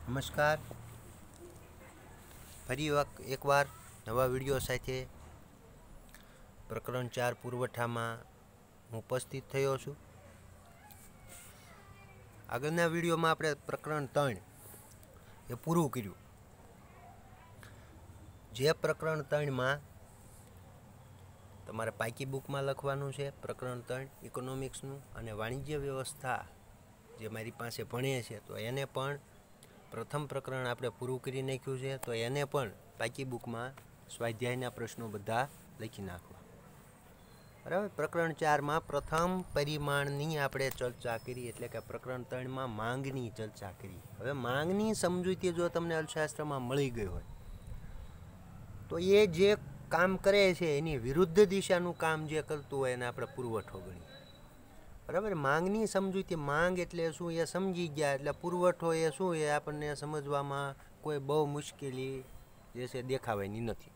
નમસ્કાર. ફરી એકવાર નવા વિડીયો સાથે પ્રકરણ 4 પુરવઠામાં હું ઉપસ્થિત થયો છું. આગળના વિડીયોમાં આપણે પ્રકરણ 3 એ પૂરું કર્યું. જે પ્રકરણ 3માં તમારે પાકી બુકમાં લખવાનું છે. પ્રકરણ 3 ઇકોનોમિક્સનું અને વાણિજ્ય વ્યવસ્થા જે મારી પાસે ભણે છે તો એને પણ પ્રથમ પ્રકરણ આપણે પૂરું કરી નાખ્યું છે, તો એને પણ પાકી બુકમાં સ્વાધ્યાયના પ્રશ્નો બધા લખી નાખવા. બરાબર. પ્રકરણ 4માં પ્રથમ પરિમાણની આપણે ચર્ચા કરી, એટલે કે પ્રકરણ 3માં માંગની ચર્ચા કરી. હવે માંગની સમજૂતી જો તમને અર્થશાસ્ત્રમાં મળી ગઈ હોય તો એ જે કામ કરે છે એની વિરુદ્ધ દિશાનું કામ જે કરતું હોય એને આપણે પુરવઠો ગણીએ. બરાબર. માંગની સમજૂતી, માંગ એટલે શું એ સમજી ગયા, એટલે પુરવઠો એ શું એ આપણને સમજવામાં કોઈ બહુ મુશ્કેલી જે છે દેખાવાની નથી.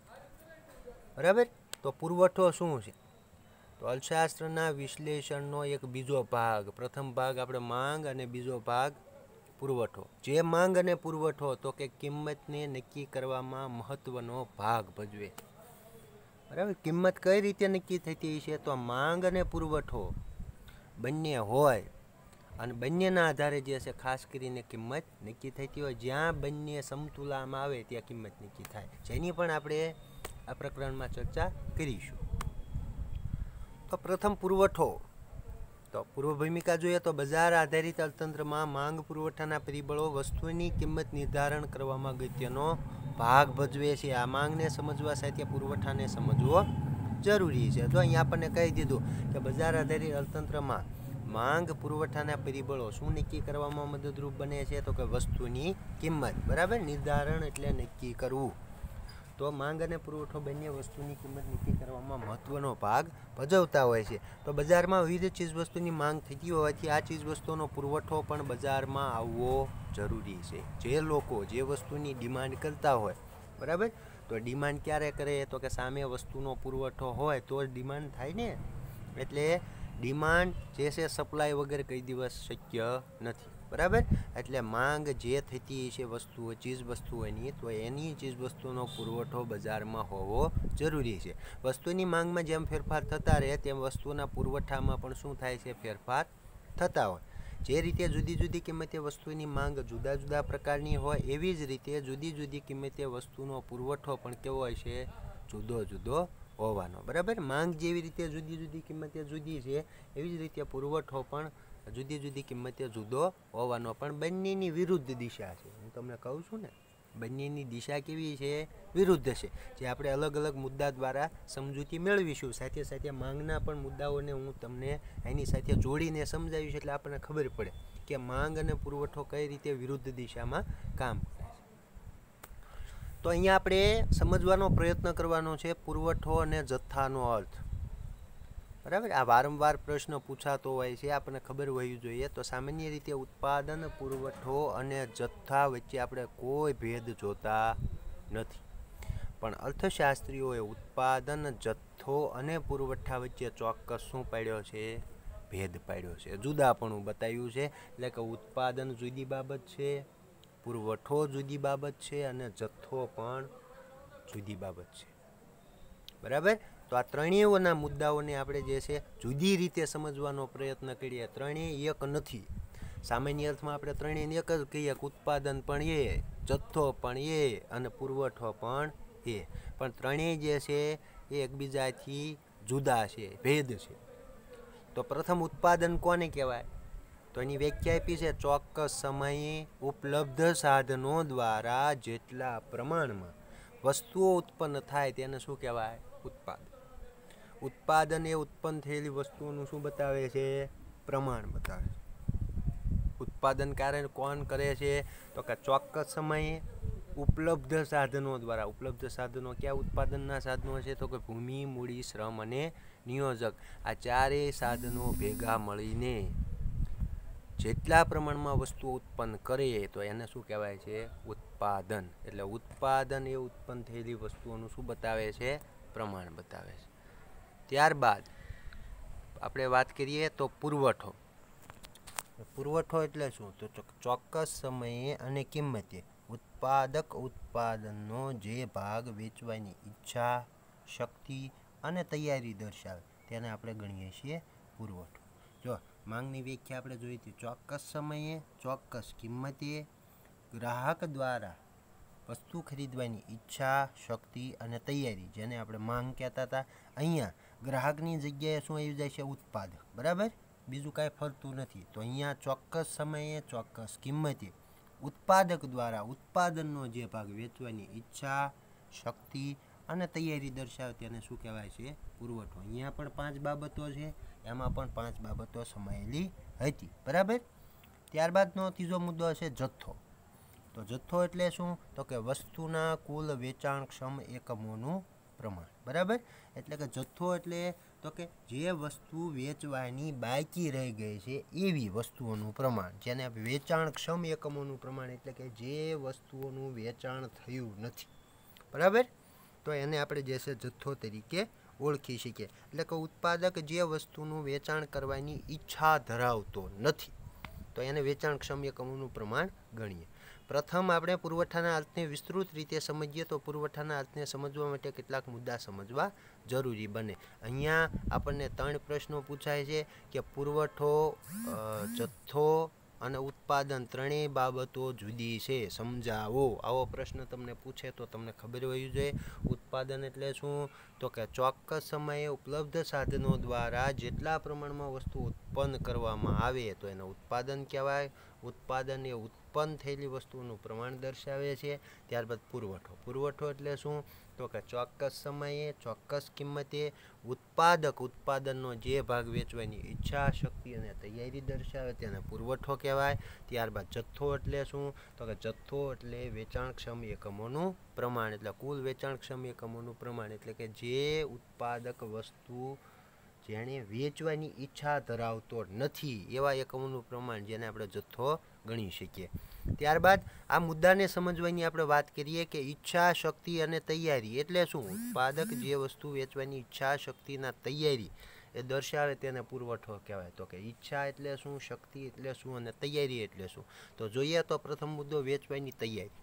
બરાબર. તો પુરવઠો શું છે? તો અર્થશાસ્ત્રના વિશ્લેષણનો એક બીજો ભાગ, પ્રથમ ભાગ આપણે માંગ અને બીજો ભાગ પુરવઠો. જે માંગ અને પુરવઠો તો કે કિંમતને નક્કી કરવામાં મહત્વનો ભાગ ભજવે. બરાબર. કિંમત કઈ રીતે નક્કી થતી છે? તો માંગ અને પુરવઠો બંને હોય અને બંનેના આધારે જે છે ખાસ કરીને કિંમત નક્કી થતી હોય. જ્યાં બંને સમતુલામાં આવે ત્યાં કિંમત નક્કી થાય, જેની પણ આપણે આ પ્રકરણમાં ચર્ચા કરીશું. તો પ્રથમ પુરવઠો. તો પૂર્વ ભૂમિકા જોઈએ તો બજાર આધારિત અર્થતંત્રમાં માંગ પુરવઠાના પરિબળો વસ્તુની કિંમત નિર્ધારણ કરવામાં અગત્યનો ભાગ ભજવે છે. આ માંગને સમજવા સાથે પુરવઠાને સમજવો જરૂરી છે. તો અહીંયા આપણને કહી દીધું કે બજાર આધારિત અર્થતંત્રમાં માંગ પુરવઠાના પરિબળો શું નક્કી કરવામાં મદદરૂપ બને છે? તો કે વસ્તુની કિંમત. બરાબર. નિર્ધારણ એટલે નક્કી કરવું. તો માંગ અને પુરવઠો બંને વસ્તુની કિંમત નક્કી કરવામાં મહત્વનો ભાગ ભજવતા હોય છે. તો બજારમાં વિવિધ ચીજવસ્તુની માંગ થતી હોવાથી આ ચીજવસ્તુનો પુરવઠો પણ બજારમાં આવવો જરૂરી છે. જે લોકો જે વસ્તુની ડિમાન્ડ કરતા હોય, બરાબર, તો ડિમાન્ડ ક્યારે કરે? તો કે સામે વસ્તુનો પુરવઠો હોય તો જ ડિમાન્ડ થાય ને. એટલે ડિમાન્ડ જે છે સપ્લાય વગર કઈ દિવસ શક્ય નથી. બરાબર. એટલે માંગ જે થતી છે વસ્તુઓ, ચીજ વસ્તુઓની, તો એની ચીજ વસ્તુનો પુરવઠો બજારમાં હોવો જરૂરી છે. વસ્તુની માંગમાં જેમ ફેરફાર થતા રહે તેમ વસ્તુના પુરવઠામાં પણ શું થાય છે? ફેરફાર થતા હોય. જે રીતે જુદી જુદી કિંમતે વસ્તુની માંગ જુદા જુદા પ્રકારની હોય, એવી જ રીતે જુદી જુદી કિંમતે વસ્તુનો પુરવઠો પણ કેવો હોય છે? જુદો જુદો હોવાનો. બરાબર. માંગ જેવી રીતે જુદી જુદી કિંમતે જુદી છે, એવી જ રીતે પુરવઠો પણ જુદી જુદી કિંમતે જુદો હોવાનો, પણ બંનેની વિરુદ્ધ દિશા છે. હું તમને કહું છું ને, બંનેની દિશા કેવી છે? વિરુદ્ધ છે. જે આપણે અલગ અલગ મુદ્દા દ્વારા સમજૂતી મેળવીશું. સાથે સાથે માંગના પણ મુદ્દાઓને હું તમને એની સાથે જોડીને સમજાવીશ, એટલે આપણને ખબર પડે કે માંગ અને પુરવઠો કઈ રીતે વિરુદ્ધ દિશામાં કામ કરે છે. તો અહીંયા આપણે સમજવાનો પ્રયત્ન કરવાનો છે પુરવઠો અને જથ્થાનો અર્થ. બરાબર. આ વારંવાર પ્રશ્ન પૂછાતો હોય છે, આપણને ખબર હોવી જોઈએ. તો સામાન્ય રીતે ઉત્પાદન, પુરવઠો અને જથ્થા વચ્ચે આપણે કોઈ ભેદ જોતા નથી, પણ અર્થશાસ્ત્રીઓએ ઉત્પાદન, જથ્થો અને પુરવઠા વચ્ચે ચોક્કસ શું પાડ્યો છે? ભેદ પાડ્યો છે, જુદાપણું બતાવ્યું છે. એટલે કે ઉત્પાદન જુદી બાબત છે, પુરવઠો જુદી બાબત છે અને જથ્થો પણ જુદી બાબત છે. બરાબર. તો આ ત્રણેયના મુદ્દાઓને આપણે જે છે જુદી રીતે સમજવાનો પ્રયત્ન કરીએ. ત્રણેય એક નથી. સામાન્ય અર્થમાં આપણે ત્રણેયને એક જ કહીએ કે ઉત્પાદન પણ એ, જથ્થો પણ એ અને પુરવઠો પણ એ. પણ ત્રણેય જે છે એ એકબીજાથી જુદા છે, ભેદ છે. તો પ્રથમ ઉત્પાદન કોને કહેવાય? તો એની વ્યાખ્યા આપી છે, ચોક્કસ સમયે ઉપલબ્ધ સાધનો દ્વારા જેટલા પ્રમાણમાં વસ્તુઓ ઉત્પન્ન થાય તેને શું કહેવાય? ઉત્પાદન. ઉત્પાદન એ ઉત્પન્ન થયેલી વસ્તુઓનું શું બતાવે છે? પ્રમાણ બતાવે છે. ઉત્પાદન કારણ કોણ કરે છે? તો કે ચોક્કસ સમયે ઉપલબ્ધ સાધનો દ્વારા. ઉપલબ્ધ સાધનો ક્યાં ઉત્પાદનના સાધનો છે? તો કે ભૂમિ, મૂડી, શ્રમ અને નિયોજક. આ ચારેય સાધનો ભેગા મળીને જેટલા પ્રમાણમાં વસ્તુઓ ઉત્પન્ન કરે તો એને શું કહેવાય છે? ઉત્પાદન. એટલે ઉત્પાદન એ ઉત્પન્ન થયેલી વસ્તુઓનું શું બતાવે છે? પ્રમાણ બતાવે છે. ત્યારબાદ આપણે વાત કરીએ તો પુરવઠો. પુરવઠો એટલે શું? તો ચોક્કસ સમયે અને કિંમતે ઉત્પાદક ઉત્પાદનનો જે ભાગ વેચવાની ઈચ્છા, શક્તિ અને તૈયારી દર્શાવે તેને આપણે ગણીએ છીએ પુરવઠો. જો માંગની વ્યાખ્યા આપણે જોઈ હતી, ચોક્કસ સમયે ચોક્કસ કિંમતે ગ્રાહક દ્વારા વસ્તુ ખરીદવાની ઈચ્છા, શક્તિ અને તૈયારી, જેને આપણે માંગ કહેતા હતા. અહીંયા ગ્રાહકની જગ્યાએ શું આવી જાય છે? ઉત્પાદક. બરાબર, બીજું કાંઈ ફરતું નથી. તો અહીંયા ચોક્કસ સમયે ચોક્કસ કિંમતે ઉત્પાદક દ્વારા ઉત્પાદનનો જે ભાગ વેચવાની ઈચ્છા, શક્તિ અને તૈયારી દર્શાવે તેને શું કહેવાય છે? પુરવઠો. અહીંયા પણ 5 બાબતો છે, એમાં પણ 5 બાબતો સમાયેલી હતી. બરાબર. ત્યારબાદનો ત્રીજો મુદ્દો છે જથ્થો. તો જથ્થો એટલે શું? તો કે વસ્તુના કુલ વેચાણક્ષમ એકમોનું પ્રમાણ. બરાબર, એટલે કે જથ્થો એટલે તો કે જે વસ્તુ વેચવાની બાકી રહી ગઈ છે એવી વસ્તુઓનું પ્રમાણ, જેને વેચાણક્ષમ એકમોનું પ્રમાણ એટલે કે જે વસ્તુઓનું વેચાણ થયું નથી. બરાબર, તો એને આપણે જે છે જથ્થો તરીકે ઓળખી શકીએ. એટલે કે ઉત્પાદક જે વસ્તુનું વેચાણ કરવાની ઈચ્છા ધરાવતો નથી તો એને વેચાણક્ષમ એકમોનું પ્રમાણ ગણીએ. પ્રથમ આપણે પુરવઠાના અર્થને વિસ્તૃત રીતે સમજીએ તો પુરવઠાના અર્થને સમજવા માટે કેટલાક મુદ્દા સમજવા જરૂરી બને. અહીંયા આપણને 3 પ્રશ્નો પૂછાય છે કે પુરવઠો, જથ્થો અને ઉત્પાદન ત્રણેય બાબતો જુદી છે, સમજાવો. આવો પ્રશ્ન તમને પૂછે તો તમને ખબર હોવી જોઈએ. ઉત્પાદન એટલે શું? તો કે ચોક્કસ સમયે ઉપલબ્ધ સાધનો દ્વારા જેટલા પ્રમાણમાં વસ્તુ ઉત્પન્ન કરવામાં આવે તો એને ઉત્પાદન કહેવાય. ઉત્પાદન એ ઉત્પન્ન થયેલી વસ્તુનું પ્રમાણ દર્શાવે છે. ત્યારબાદ પુરવઠો. પુરવઠો એટલે શું? તો કે ચોક્કસ સમયે ચોક્કસ કિંમતે ઉત્પાદક ઉત્પાદનનો જે ભાગ વેચવાની ઈચ્છા, શક્તિ અને તૈયારી દર્શાવે તેને પુરવઠો કહેવાય. ત્યારબાદ જથ્થો એટલે શું? તો કે જથ્થો એટલે વેચાણક્ષમ એકમોનું પ્રમાણ, એટલે કુલ વેચાણક્ષમ એકમોનું પ્રમાણ, એટલે કે જે ઉત્પાદક વસ્તુ જેણે વેચવાની ઈચ્છા ધરાવતો નથી એવા એકમોનું પ્રમાણ, જેને આપણે જથ્થો ગણી શકીએ. ત્યારબાદ આ મુદ્દાને સમજવાની આપણે વાત કરીએ કે ઈચ્છા, શક્તિ અને તૈયારી એટલે શું? ઉત્પાદક જે વસ્તુ વેચવાની ઈચ્છા, શક્તિના તૈયારી એ દર્શાવે તેને પુરવઠો કહેવાય. તો કે ઈચ્છા એટલે શું, શક્તિ એટલે શું અને તૈયારી એટલે શું? તો જોઈએ તો પ્રથમ મુદ્દો વેચવાની તૈયારી.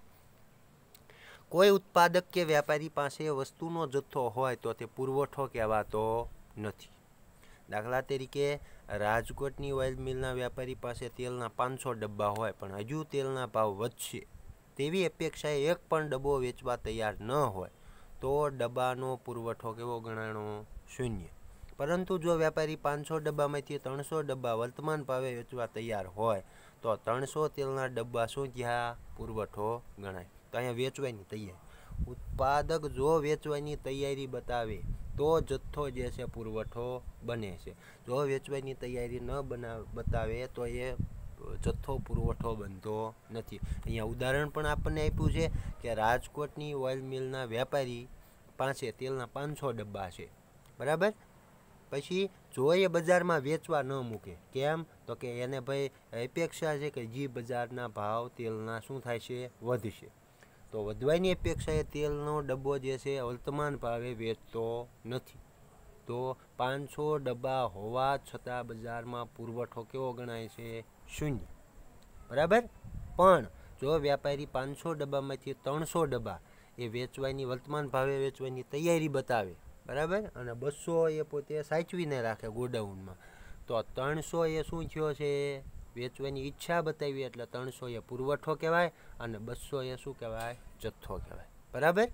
કોઈ ઉત્પાદક કે વ્યાપારી પાસે વસ્તુનો જથ્થો હોય તો તે પુરવઠો કહેવાતો નથી. દાખલા તરીકે રાજકોટની ઓઇલ મિલના વ્યાપારી પાસે તેલના 500 ડબ્બા હોય પણ હજુ તેલના ભાવ વધશે તેવી અપેક્ષાએ એક પણ ડબ્બો વેચવા તૈયાર ન હોય તો ડબ્બાનો પુરવઠો કેવો ગણાણો? શૂન્ય. પરંતુ જો વ્યાપારી 500 ડબ્બામાંથી 300 ડબ્બા વર્તમાન ભાવે વેચવા તૈયાર હોય તો 300 તેલના ડબ્બા શું થયા? પુરવઠો ગણાય. તો અહીંયા વેચવાની તૈયારી. ઉત્પાદક જો વેચવાની તૈયારી બતાવે તો જથ્થો જે છે પુરવઠો બને છે. જો વેચવાની તૈયારી ન બતાવે તો એ જથ્થો પુરવઠો બનતો નથી. અહીંયા ઉદાહરણ પણ આપણને આપ્યું છે કે રાજકોટની ઓઇલ મિલના વ્યાપારી પાસે તેલના 500 ડબ્બા છે. બરાબર, પછી જો એ બજારમાં વેચવા ન મૂકે, કેમ? તો કે એને ભાઈ અપેક્ષા છે કે જે બજારના ભાવ તેલના શું થાય છે? વધશે. તો વધવાની અપેક્ષાએ તેલનો ડબ્બો જે છે વર્તમાન ભાવે વેચતો નથી. તો 500 ડબ્બા હોવા છતાં બજારમાં પુરવઠો કેવો ગણાય છે? શૂન્ય. બરાબર, પણ જો વ્યાપારી 500 ડબ્બામાંથી 300 ડબ્બા એ વેચવાની વર્તમાન ભાવે વેચવાની તૈયારી બતાવે, બરાબર, અને 200 એ પોતે સાચવીને રાખે ગોડાઉનમાં, તો 300 એ શું થયો છે? વેચવાની ઈચ્છા બતાવી એટલે 300 એ પુરવઠો કહેવાય અને 200 એ શું કહેવાય? જથ્થો કહેવાય. બરાબર.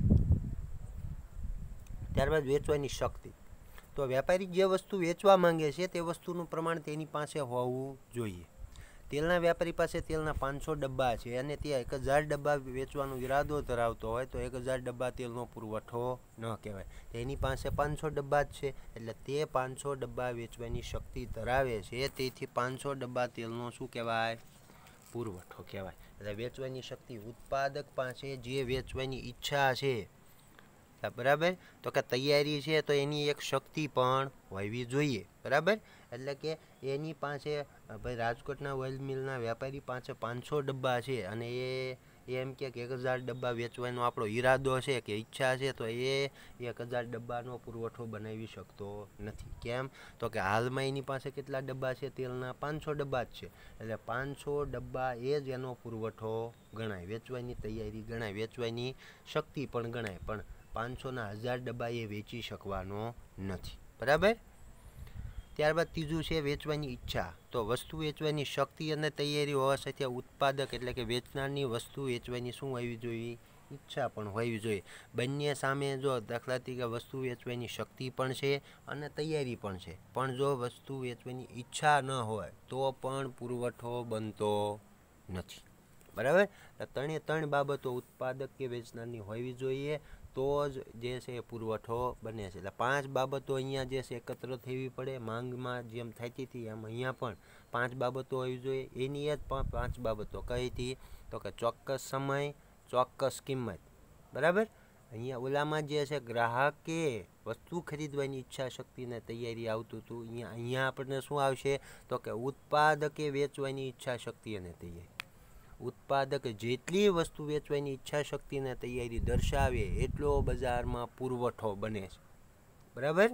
ત્યારબાદ વેચવાની શક્તિ. તો વ્યાપારી જે વસ્તુ વેચવા માંગે છે તે વસ્તુનું પ્રમાણ તેની પાસે હોવું જોઈએ. તેલના વ્યાપારી પાસે તેલના 500 ડબ્બા છે અને તે 1000 ડબ્બા વેચવાનો ઈરાદો ધરાવતો હોય તો 1000 ડબ્બા તેલનો પુરવઠો ન કહેવાય. તેની પાસે 500 ડબ્બા જ છે એટલે તે 500 ડબ્બા વેચવાની શક્તિ ધરાવે છે, તેથી 500 ડબ્બા તેલનો શું કહેવાય? પુરવઠો કહેવાય. એટલે વેચવાની શક્તિ, ઉત્પાદક પાસે જે વેચવાની ઈચ્છા છે, બરાબર, તો કે તૈયારી છે, તો એની એક શક્તિ પણ હોવી જોઈએ. બરાબર, એટલે કે એની પાસે ભાઈ રાજકોટના ઓઇલ મિલના વ્યાપારી પાસે 500 ડબ્બા છે અને એમ કે 1000 ડબ્બા વેચવાનો આપણો ઈરાદો છે કે ઈચ્છા છે, તો એ 1000 ડબ્બાનો પુરવઠો બનાવી શકતો નથી. કેમ? તો કે હાલમાં એની પાસે કેટલા ડબ્બા છે? તેલના 500 ડબ્બા જ છે. એટલે 500 ડબ્બા એ જ એનો પુરવઠો ગણાય, વેચવાની તૈયારી ગણાય, વેચવાની શક્તિ પણ ગણાય. પણ 500ના 1000 ડબ્બા એ વેચી શકવાનો નથી. બરાબર. ત્યારબાદ ત્રીજું છે વેચવાની ઈચ્છા. તો વસ્તુ વેચવાની શક્તિ અને તૈયારી હોવા સાથે ઉત્પાદક એટલે કે વેચનારની વસ્તુ વેચવાની શું હોવી જોઈએ? ઈચ્છા પણ હોવી જોઈએ. બંને સામે જો દાખલા તરીકે વસ્તુ વેચવાની શક્તિ પણ છે અને તૈયારી પણ છે, પણ જો વસ્તુ વેચવાની ઈચ્છા ન હોય તો પણ પુરવઠો બનતો નથી. બરાબર. ત્રણે ત્રણ બાબતો ઉત્પાદક કે વેચનારની હોવી જોઈએ, તો જ જે છે એ પુરવઠો બને છે. એટલે 5 બાબતો અહીંયા જે છે એકત્ર થવી પડે. માંગમાં જેમ થતી હતી એમ અહીંયા પણ 5 બાબતો હોવી જોઈએ. એની જ 5 બાબતો કઈ હતી? તો કે ચોક્કસ સમય, ચોક્કસ કિંમત. બરાબર. અહીંયા ઓલામાં જે છે ગ્રાહકે વસ્તુ ખરીદવાની ઈચ્છા શક્તિને તૈયારી આવતું હતું. અહીંયા આપણને શું આવશે? તો કે ઉત્પાદકે વેચવાની ઈચ્છા શક્તિ અને તૈયારી. ઉત્પાદક જેટલી વસ્તુ વેચવાની ઈચ્છા શક્તિને તૈયારી દર્શાવે એટલો બજારમાં પુરવઠો બને છે. બરાબર.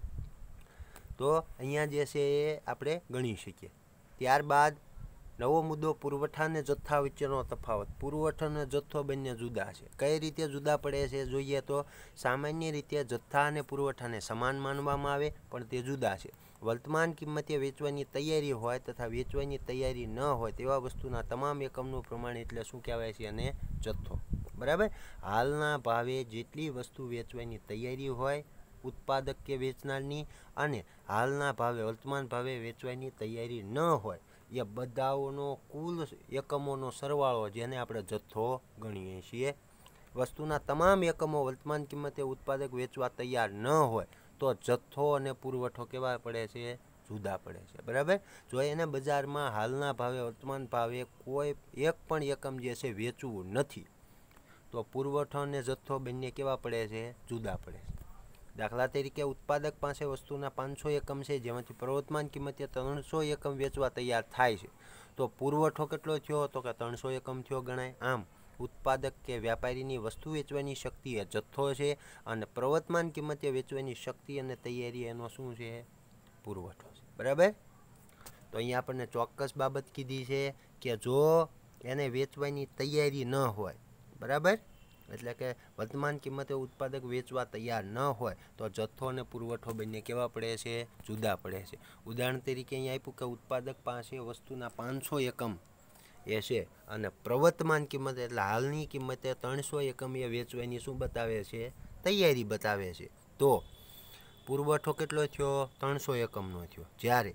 તો અહીંયા જે છે એ આપણે ગણી શકીએ. ત્યારબાદ નવો મુદ્દો પુરવઠા અને જથ્થા વચ્ચેનો તફાવત. પુરવઠો અને જથ્થો બંને જુદા છે. કઈ રીતે જુદા પડે છે જોઈએ તો સામાન્ય રીતે જથ્થા અને પુરવઠાને સમાન માનવામાં આવે, પણ તે જુદા છે. વર્તમાન કિંમતે વેચવાની તૈયારી હોય તથા વેચવાની તૈયારી ન હોય તેવા વસ્તુના તમામ એકમનું પ્રમાણ એટલે શું કહેવાય છે? અને જથ્થો. બરાબર. હાલના ભાવે જેટલી વસ્તુ વેચવાની તૈયારી હોય ઉત્પાદક કે વેચનારની, અને હાલના ભાવે વર્તમાન ભાવે વેચવાની તૈયારી ન હોય એ બધાઓનો કુલ એકમોનો સરવાળો, જેને આપણે જથ્થો ગણીએ છીએ. વસ્તુના તમામ એકમો વર્તમાન કિંમતે ઉત્પાદક વેચવા તૈયાર ન હોય તો જથ્થો અને પુરવઠો કેવા પડે છે? જુદા પડે છે. બરાબર. જો એને બજારમાં હાલના ભાવે વર્તમાન ભાવે કોઈ એક પણ એકમ જે છે વેચવું નથી, તો પુરવઠો અને જથ્થો બંને કેવા પડે છે? જુદા પડે છે. દાખલા તરીકે ઉત્પાદક પાસે વસ્તુના 500 એકમ છે, જેમાંથી પ્રવર્તમાન કિંમતે 300 એકમ વેચવા તૈયાર થાય છે, તો પુરવઠો કેટલો થયો? તો કે 300 એકમ થયો ગણાય. આમ ઉત્પાદક કે વ્યાપારીની વસ્તુ વેચવાની શક્તિ એ જથ્થો છે, અને પ્રવર્તમાન કિંમતે વેચવાની શક્તિ અને તૈયારી એનો શું છે? પુરવઠો છે. બરાબર. તો અહીંયા આપણને ચોક્કસ બાબત કીધી છે કે જો એને વેચવાની તૈયારી ન હોય, બરાબર, એટલે કે વર્તમાન કિંમતે ઉત્પાદક વેચવા તૈયાર ન હોય તો જથ્થો અને પુરવઠો બંને કેવા પડે છે? જુદા પડે છે. ઉદાહરણ તરીકે અહીંયા આપ્યું કે ઉત્પાદક પાસે વસ્તુના 500 એકમ એ છે, અને પ્રવર્તમાન કિંમત એટલે હાલની કિંમતે 300 એકમ એ વેચવાની શું બતાવે છે? તૈયારી બતાવે છે. તો પુરવઠો કેટલો થયો? 300 એકમનો થયો. જ્યારે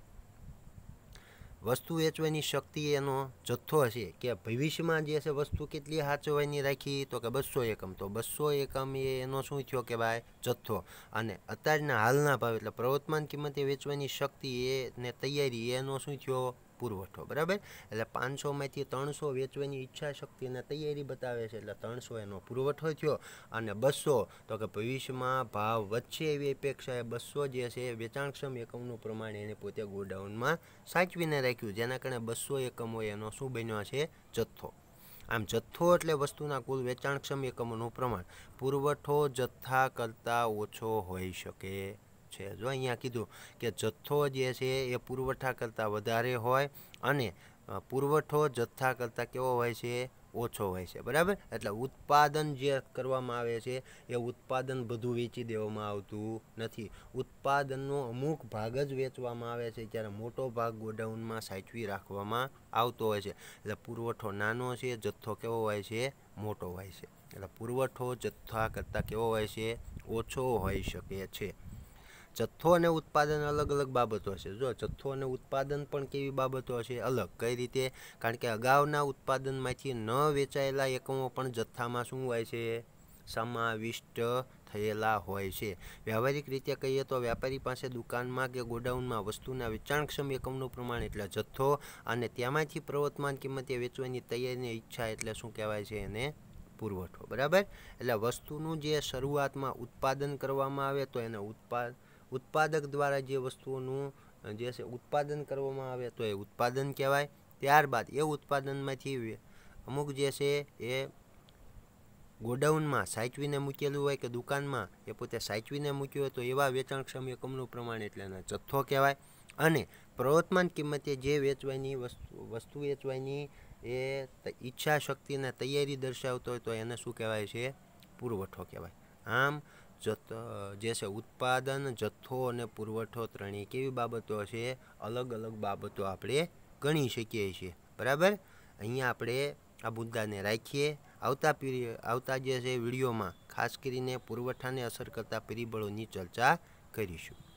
વસ્તુ વેચવાની શક્તિ એનો જથ્થો છે કે ભવિષ્યમાં જે છે વસ્તુ કેટલી સાચવવાની રાખી? તો કે 200 એકમ. તો 200 એકમ એ એનો શું થયો કે ભાઈ? જથ્થો. અને અત્યારના હાલના ભાવ એટલે પ્રવર્તમાન કિંમતે વેચવાની શક્તિ એ ને તૈયારી એનો શું થયો? પુરવઠો. બરાબર. એટલે 500માંથી 300 વેચવાની ઈચ્છા શક્તિ અને તૈયારી બતાવે છે, એટલે 300 એનો પુરવઠો થયો. અને 200 તો કે ભવિષ્યમાં ભાવ વધશે એવી અપેક્ષાએ 200 જે છે વેચાણક્ષમ એકમનું પ્રમાણ એને પોતે ગોડાઉનમાં સાચવીને રાખ્યું, જેના કારણે 200 એકમો એનો શું બન્યો છે? જથ્થો. આમ જથ્થો એટલે વસ્તુના કુલ વેચાણક્ષમ એકમોનું પ્રમાણ. પુરવઠો જથ્થા કરતાં ઓછો હોઈ શકે છે. જો અહીંયા કીધું કે જથ્થો જે છે એ પુરવઠા કરતાં વધારે હોય, અને પુરવઠો જથ્થા કરતાં કેવો હોય છે? ઓછો હોય છે. બરાબર. એટલે ઉત્પાદન જે કરવામાં આવે છે એ ઉત્પાદન બધું વેચી દેવામાં આવતું નથી. ઉત્પાદનનો અમુક ભાગ જ વેચવામાં આવે છે, જ્યારે મોટો ભાગ ગોડાઉનમાં સાચવી રાખવામાં આવતો હોય છે. એટલે પુરવઠો નાનો છે, જથ્થો કેવો હોય છે? મોટો હોય છે. એટલે પુરવઠો જથ્થા કરતાં કેવો હોય છે? ઓછો હોઈ શકે છે. જથ્થો અને ઉત્પાદન અલગ અલગ બાબતો છે. જો જથ્થો અને ઉત્પાદન પણ કેવી બાબતો છે? અલગ. કઈ રીતે? કારણ કે અગાઉના ઉત્પાદનમાંથી ન વેચાયેલા એકમો પણ જથ્થામાં શું હોય છે? સમાવિષ્ટ થયેલા હોય છે. વ્યવહારિક રીતે કહીએ તો વ્યાપારી પાસે દુકાનમાં કે ગોડાઉનમાં વસ્તુના વેચાણક્ષમ એકમનું પ્રમાણ એટલે જથ્થો, અને તેમાંથી પ્રવર્તમાન કિંમતે વેચવાની તૈયારીની ઈચ્છા એટલે શું કહેવાય છે? એને પુરવઠો. બરાબર. એટલે વસ્તુનું જે શરૂઆતમાં ઉત્પાદન કરવામાં આવે તો એને ઉત્પાદક દ્વારા જે વસ્તુઓનું જે છે ઉત્પાદન કરવામાં આવે તો એ ઉત્પાદન કહેવાય. ત્યારબાદ એ ઉત્પાદનમાંથી અમુક જે છે એ ગોડાઉનમાં સાચવીને મૂકેલું હોય કે દુકાનમાં એ પોતે સાચવીને મૂક્યું હોય તો એવા વેચાણક્ષમ એકમનું પ્રમાણ એટલે એનો જથ્થો કહેવાય. અને પ્રવર્તમાન કિંમતે જે વેચવાની વસ્તુ વેચવાની એ ઈચ્છા શક્તિને તૈયારી દર્શાવતો હોય તો એને શું કહેવાય છે? પુરવઠો કહેવાય. આમ જે છે ઉત્પાદન, જથ્થો અને પુરવઠો ત્રણેય કેવી બાબતો છે? અલગ અલગ બાબતો આપણે ગણી શકીએ છીએ. બરાબર. અહીંયા આપણે આ મુદ્દાને રાખીએ. આવતા જે છે વિડીયોમાં ખાસ કરીને પુરવઠાને અસર કરતા પરિબળોની ચર્ચા કરીશું.